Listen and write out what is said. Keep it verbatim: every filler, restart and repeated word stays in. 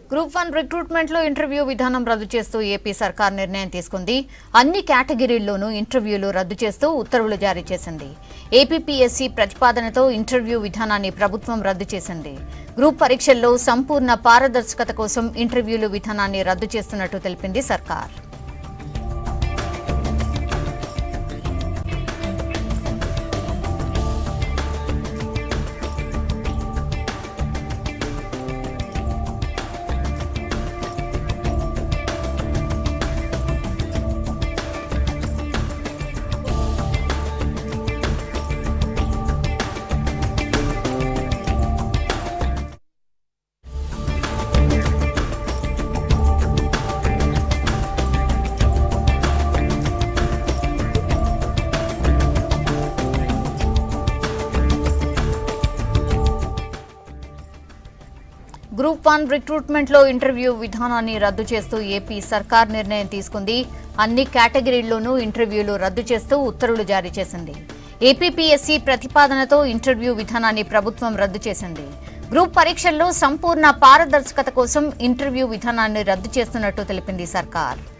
Group one recruitment లో interview విధానం రద్దు చేస్తూ ఏపీ సర్కార్ నిర్ణయం తీసుకుంది. అన్ని కేటగిరీల్లోనూ ఇంటర్వ్యూలు రద్దు చేస్తూ ఉత్తర్వులు జారీ చేసింది. ఏపీపీఎస్సీ ప్రతిపాదనతో ఇంటర్వ్యూ విధానాన్ని ప్రభుత్వం రద్దు చేసింది. గ్రూప్ పరీక్షల్లో సంపూర్ణ పారదర్శకత కోసం ఇంటర్వ్యూలు విధానాన్ని రద్దు చేస్తున్నట్టు తెలిపింది సర్కార్. గ్రూప్ వన్ రిక్రూట్మెంట్ లో ఇంటర్వ్యూ విధానాన్ని రద్దు చేస్తూ ఏపీ సర్కార్ నిర్ణయం తీసుకుంది. అన్ని కేటగిరీల్లోనూ ఇంటర్వ్యూలు రద్దు చేస్తూ ఉత్తర్వులు జారీ చేసింది. ఏపీపీఎస్సీ ప్రతిపాదనతో ఇంటర్వ్యూ విధానాన్ని ప్రభుత్వం రద్దు చేసింది. గ్రూప్ పరీక్షల్లో సంపూర్ణ పారదర్శకత కోసం ఇంటర్వ్యూ విధానాన్ని రద్దు చేస్తున్నట్టు తెలిపింది సర్కార్.